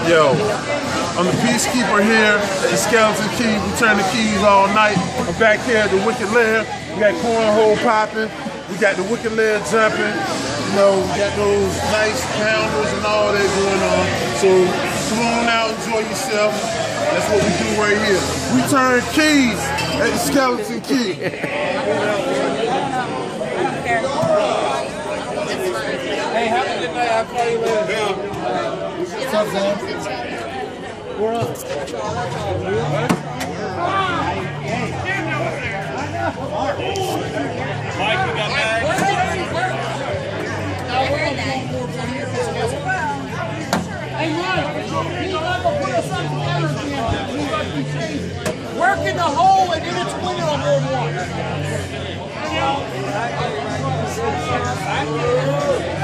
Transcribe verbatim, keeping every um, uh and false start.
Yo, I'm the Peacekeeper here at the Skeleton Key. We turn the keys all night. I'm back here at the Wicked Lair. We got cornhole popping. We got the Wicked Lair jumping. You know, we got those nice pounders and all that going on. So come on out, enjoy yourself. That's what we do right here. We turn keys at the Skeleton Key. Hey, have a good night. I'll call you later. What's up, Sam? We're up. Mike, you got bags? Hey, Mike, you got to put us on together. Work in the hole and then it's winter on board one.